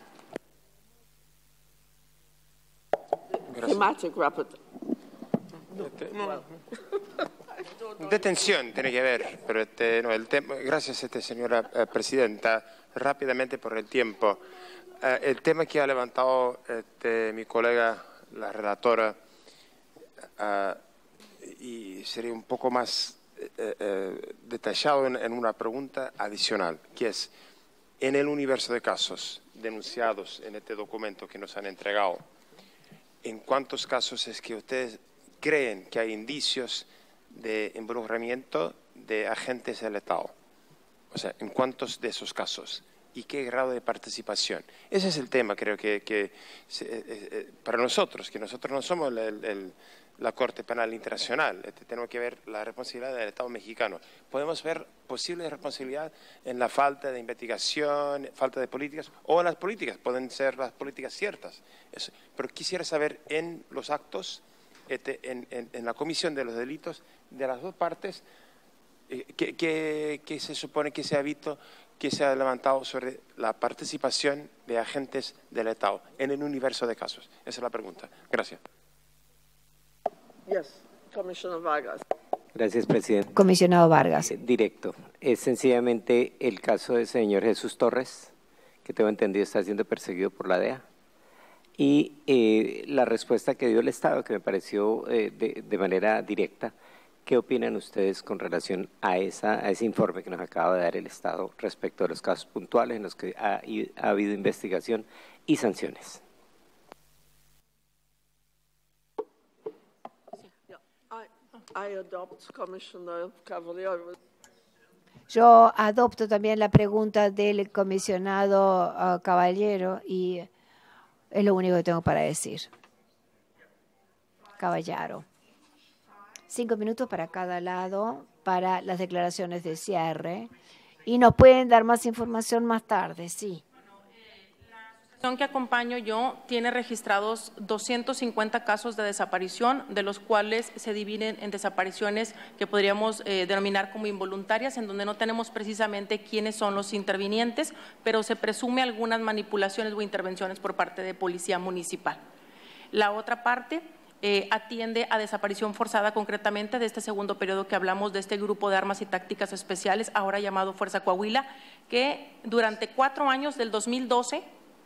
Detención tiene que ver, pero el tema, gracias señora presidenta, rápidamente por el tiempo. El tema que ha levantado mi colega, la relatora, y sería un poco más detallado en una pregunta adicional, que es, en el universo de casos denunciados en este documento que nos han entregado, ¿en cuántos casos es que ustedes creen que hay indicios de involucramiento de agentes del Estado? O sea, ¿en cuántos de esos casos? ¿Y qué grado de participación? Ese es el tema, creo que para nosotros, que nosotros no somos la Corte Penal Internacional, tenemos que ver la responsabilidad del Estado mexicano. Podemos ver posible responsabilidad en la falta de investigación, falta de políticas, o las políticas, pueden ser las políticas ciertas. Eso. Pero quisiera saber en los actos, en la comisión de los delitos, de las dos partes, ¿qué se supone que se ha visto, que se ha levantado sobre la participación de agentes del Estado en el universo de casos? Esa es la pregunta. Gracias. Yes, Commissioner Vargas. Gracias, presidente. Comisionado Vargas. Directo. Es sencillamente el caso del señor Jesús Torres, que tengo entendido está siendo perseguido por la DEA. Y la respuesta que dio el Estado, que me pareció de manera directa. ¿Qué opinan ustedes con relación a ese informe que nos acaba de dar el Estado respecto a los casos puntuales en los que ha habido investigación y sanciones? I adopt Commissioner Cavaliero. Yo adopto también la pregunta del comisionado Caballero y es lo único que tengo para decir. Caballero. 5 minutos para cada lado para las declaraciones de cierre y nos pueden dar más información más tarde, sí. La asociación que acompaño yo tiene registrados 250 casos de desaparición, de los cuales se dividen en desapariciones que podríamos denominar como involuntarias, en donde no tenemos precisamente quiénes son los intervinientes, pero se presume algunas manipulaciones o intervenciones por parte de policía municipal. La otra parte atiende a desaparición forzada, concretamente de este segundo periodo que hablamos, de este grupo de armas y tácticas especiales, ahora llamado Fuerza Coahuila, que durante 4 años, del 2012,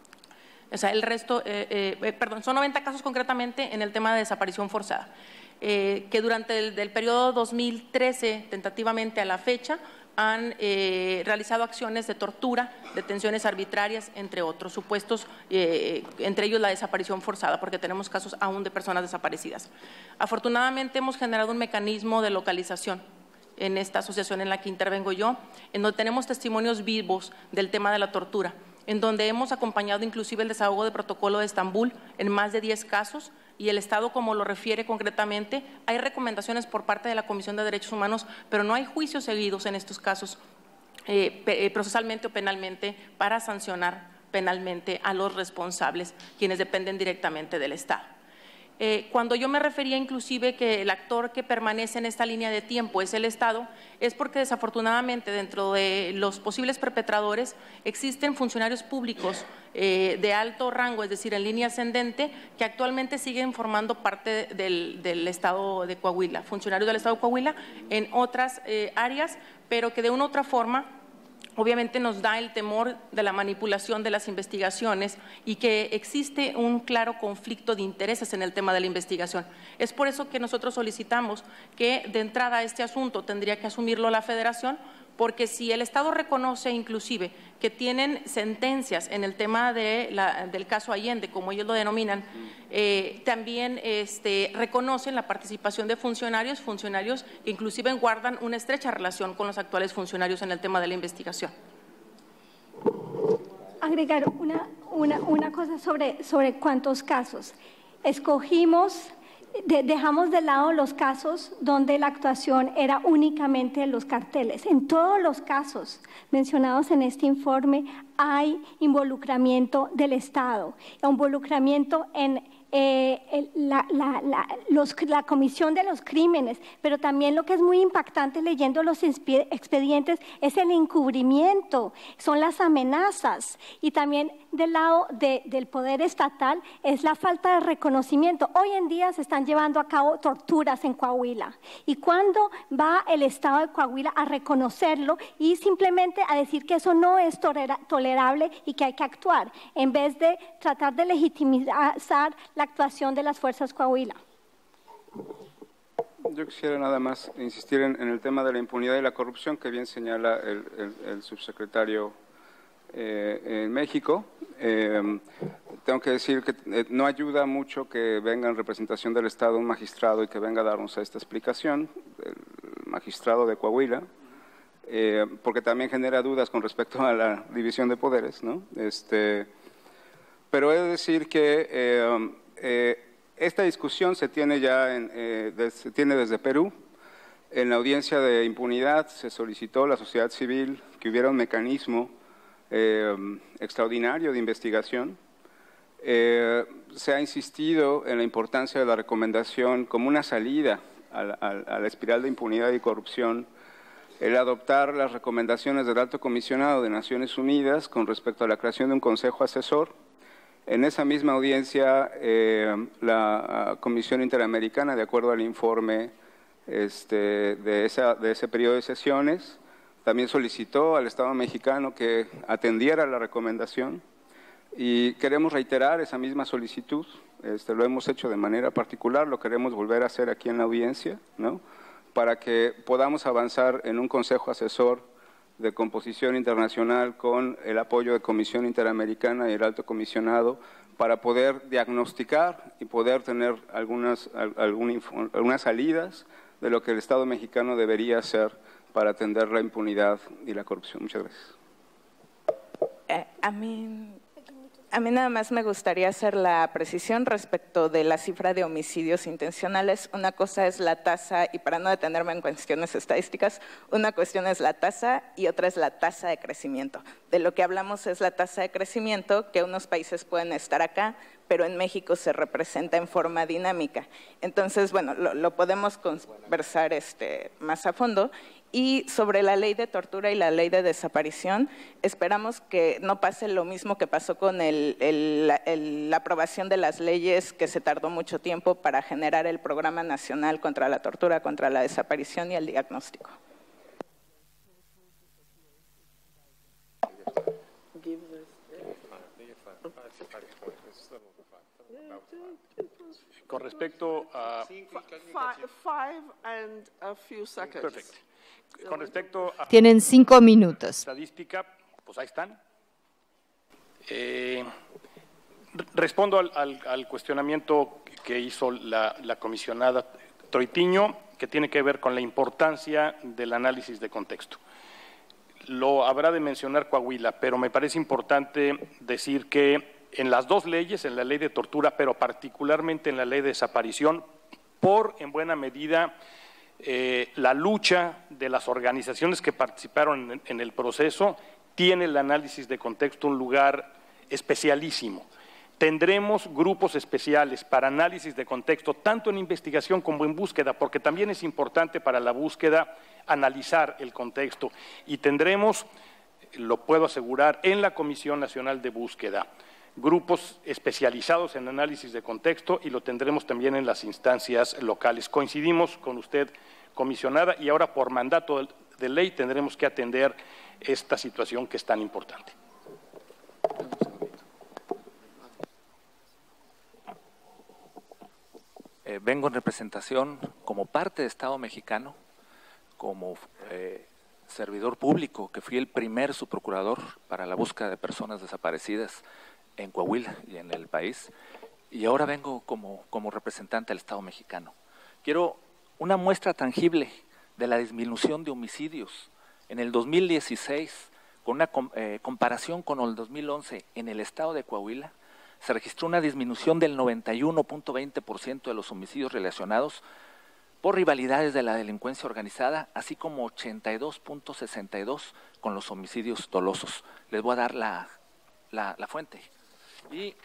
o sea, el resto, son 90 casos concretamente en el tema de desaparición forzada, que durante el periodo 2013, tentativamente a la fecha, han realizado acciones de tortura, detenciones arbitrarias, entre otros supuestos, entre ellos la desaparición forzada, porque tenemos casos aún de personas desaparecidas. Afortunadamente hemos generado un mecanismo de localización en esta asociación en la que intervengo yo, en donde tenemos testimonios vivos del tema de la tortura, en donde hemos acompañado inclusive el desahogo de protocolo de Estambul en más de 10 casos, y el Estado, como lo refiere concretamente, hay recomendaciones por parte de la Comisión de Derechos Humanos, pero no hay juicios seguidos en estos casos, procesalmente o penalmente, para sancionar penalmente a los responsables, quienes dependen directamente del Estado. Cuando yo me refería inclusive que el actor que permanece en esta línea de tiempo es el Estado, es porque desafortunadamente dentro de los posibles perpetradores existen funcionarios públicos de alto rango, es decir, en línea ascendente, que actualmente siguen formando parte del Estado de Coahuila, funcionarios del Estado de Coahuila en otras áreas, pero que de una u otra forma obviamente nos da el temor de la manipulación de las investigaciones y que existe un claro conflicto de intereses en el tema de la investigación. Es por eso que nosotros solicitamos que de entrada este asunto tendría que asumirlo la Federación, porque si el Estado reconoce inclusive que tienen sentencias en el tema del caso Allende, como ellos lo denominan, también reconocen la participación de funcionarios que inclusive guardan una estrecha relación con los actuales funcionarios en el tema de la investigación. Agregar una cosa sobre cuántos casos. Escogimos… Dejamos de lado los casos donde la actuación era únicamente de los carteles. En todos los casos mencionados en este informe hay involucramiento del Estado, involucramiento en la comisión de los crímenes, pero también lo que es muy impactante leyendo los expedientes es el encubrimiento, son las amenazas, y también del lado del poder estatal es la falta de reconocimiento. Hoy en día se están llevando a cabo torturas en Coahuila, y ¿cuándo va el Estado de Coahuila a reconocerlo y simplemente a decir que eso no es tolerable y que hay que actuar, en vez de tratar de legitimizar la actuación de las fuerzas Coahuila? Yo quisiera nada más insistir en el tema de la impunidad y la corrupción que bien señala el subsecretario en México. Tengo que decir que no ayuda mucho que venga en representación del Estado un magistrado y que venga a darnos esta explicación, el magistrado de Coahuila, porque también genera dudas con respecto a la división de poderes, ¿no? Pero he de decir que esta discusión se tiene ya desde Perú. En la audiencia de impunidad se solicitó a la sociedad civil que hubiera un mecanismo extraordinario de investigación. Se ha insistido en la importancia de la recomendación como una salida a la espiral de impunidad y corrupción, el adoptar las recomendaciones del Alto Comisionado de Naciones Unidas con respecto a la creación de un consejo asesor. En esa misma audiencia, la Comisión Interamericana, de acuerdo al informe de ese periodo de sesiones, también solicitó al Estado mexicano que atendiera la recomendación, y queremos reiterar esa misma solicitud. Lo hemos hecho de manera particular, lo queremos volver a hacer aquí en la audiencia, ¿no?, para que podamos avanzar en un consejo asesor de composición internacional con el apoyo de Comisión Interamericana y el Alto Comisionado, para poder diagnosticar y poder tener algunas salidas de lo que el Estado mexicano debería hacer para atender la impunidad y la corrupción. Muchas gracias. A mí nada más me gustaría hacer la precisión respecto de la cifra de homicidios intencionales. Una cosa es la tasa, y para no detenerme en cuestiones estadísticas, una cuestión es la tasa y otra es la tasa de crecimiento. De lo que hablamos es la tasa de crecimiento, que unos países pueden estar acá, pero en México se representa en forma dinámica. Entonces, bueno, lo podemos conversar más a fondo. Y sobre la ley de tortura y la ley de desaparición, esperamos que no pase lo mismo que pasó con la aprobación de las leyes, que se tardó mucho tiempo para generar el Programa Nacional contra la Tortura, contra la Desaparición y el diagnóstico. Con respecto a... Five and a few seconds. Perfecto. Con respecto a... Tienen 5 minutos. Estadística, pues ahí están. Respondo al cuestionamiento que hizo la comisionada Troitiño, que tiene que ver con la importancia del análisis de contexto. Lo habrá de mencionar Coahuila, pero me parece importante decir que en las dos leyes, en la ley de tortura, pero particularmente en la ley de desaparición, en buena medida, la lucha de las organizaciones que participaron en el proceso, tiene el análisis de contexto un lugar especialísimo. Tendremos grupos especiales para análisis de contexto, tanto en investigación como en búsqueda, porque también es importante para la búsqueda analizar el contexto. Y tendremos, lo puedo asegurar, en la Comisión Nacional de Búsqueda, grupos especializados en análisis de contexto, y lo tendremos también en las instancias locales. Coincidimos con usted, comisionada, y ahora por mandato de ley tendremos que atender esta situación que es tan importante. Vengo en representación como parte de Estado mexicano, como servidor público, que fui el primer subprocurador para la búsqueda de personas desaparecidas en Coahuila y en el país, y ahora vengo como representante del Estado mexicano. Quiero una muestra tangible de la disminución de homicidios en el 2016, con una comparación con el 2011 en el estado de Coahuila. Se registró una disminución del 91.20% de los homicidios relacionados por rivalidades de la delincuencia organizada, así como 82.62% con los homicidios dolosos. Les voy a dar la fuente. Y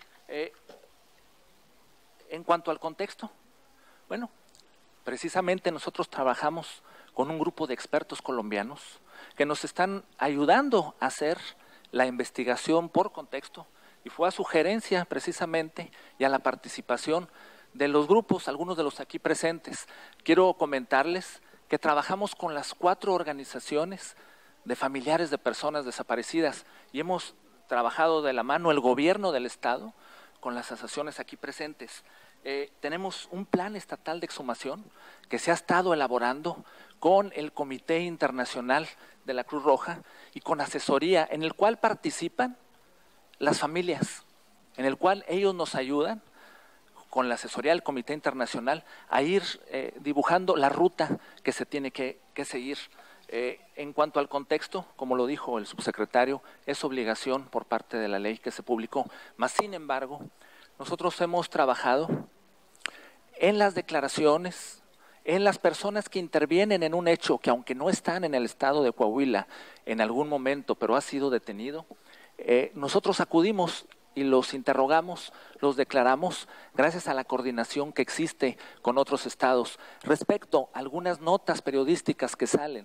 en cuanto al contexto, bueno, precisamente nosotros trabajamos con un grupo de expertos colombianos que nos están ayudando a hacer la investigación por contexto, y fue a sugerencia precisamente y a la participación de los grupos, algunos de los aquí presentes. Quiero comentarles que trabajamos con las 4 organizaciones de familiares de personas desaparecidas y hemos trabajado de la mano el gobierno del estado con las asociaciones aquí presentes. Tenemos un plan estatal de exhumación que se ha estado elaborando con el Comité Internacional de la Cruz Roja y con asesoría, en el cual participan las familias, en el cual ellos nos ayudan con la asesoría del Comité Internacional a ir dibujando la ruta que se tiene que seguir. En cuanto al contexto, como lo dijo el subsecretario, es obligación por parte de la ley que se publicó. Mas, sin embargo, nosotros hemos trabajado en las declaraciones, en las personas que intervienen en un hecho que, aunque no están en el estado de Coahuila en algún momento, pero ha sido detenido, nosotros acudimos y los interrogamos, los declaramos, gracias a la coordinación que existe con otros estados. Respecto a algunas notas periodísticas que salen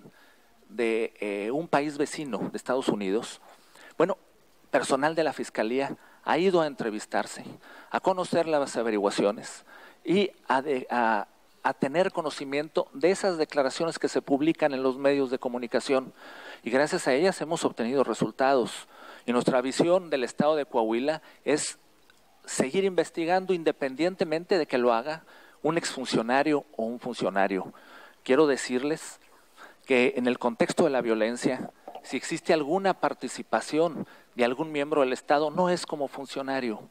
de un país vecino de Estados Unidos, bueno, personal de la Fiscalía ha ido a entrevistarse, a conocer las averiguaciones y a tener conocimiento de esas declaraciones que se publican en los medios de comunicación, y gracias a ellas hemos obtenido resultados. Y nuestra visión del estado de Coahuila es seguir investigando independientemente de que lo haga un exfuncionario o un funcionario. Quiero decirles que en el contexto de la violencia, si existe alguna participación de algún miembro del Estado, no es como funcionario.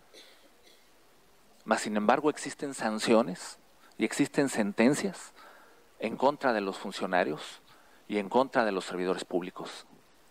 Mas, sin embargo, existen sanciones y existen sentencias en contra de los funcionarios y en contra de los servidores públicos.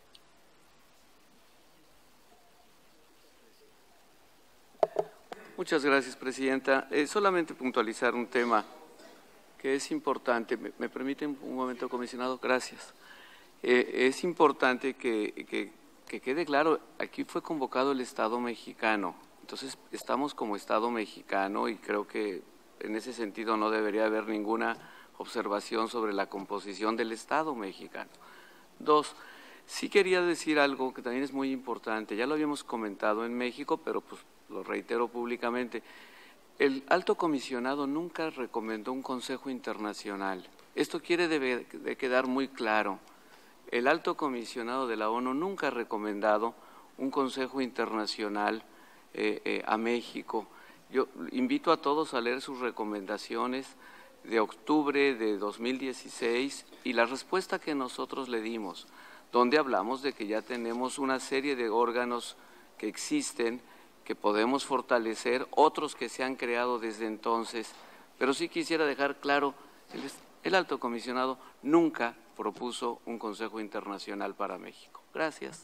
Muchas gracias, Presidenta. Solamente puntualizar un tema que es importante. ¿Me permite un momento, comisionado? Gracias. Es importante que quede claro, aquí fue convocado el Estado mexicano. Entonces, estamos como Estado mexicano y creo que en ese sentido no debería haber ninguna observación sobre la composición del Estado mexicano. Dos, sí quería decir algo que también es muy importante. Ya lo habíamos comentado en México, pero pues lo reitero públicamente. El alto comisionado nunca recomendó un consejo internacional. Esto debe de quedar muy claro. El alto comisionado de la ONU nunca ha recomendado un consejo internacional a México. Yo invito a todos a leer sus recomendaciones de octubre de 2016 y la respuesta que nosotros le dimos, donde hablamos de que ya tenemos una serie de órganos que existen, que podemos fortalecer, otros que se han creado desde entonces, pero sí quisiera dejar claro, el alto comisionado nunca propuso un Consejo Internacional para México. Gracias.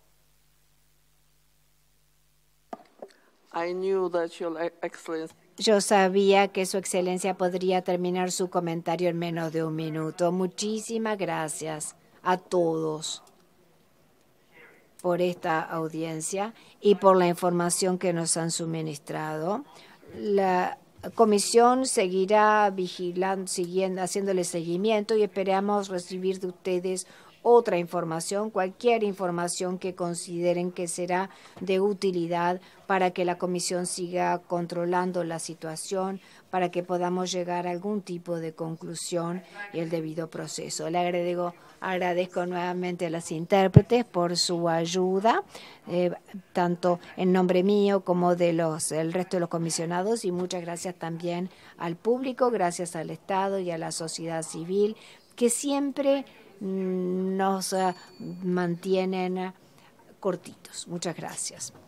Yo sabía que Su Excelencia podría terminar su comentario en menos de un minuto. Muchísimas gracias a todos por esta audiencia y por la información que nos han suministrado. La comisión seguirá vigilando, haciéndole seguimiento y esperamos recibir de ustedes otra información, cualquier información que consideren que será de utilidad para que la comisión siga controlando la situación, para que podamos llegar a algún tipo de conclusión y el debido proceso. Le agradezco nuevamente a las intérpretes por su ayuda, tanto en nombre mío como del resto de los comisionados, y muchas gracias también al público, gracias al Estado y a la sociedad civil, que siempre nos mantienen cortitos. Muchas gracias.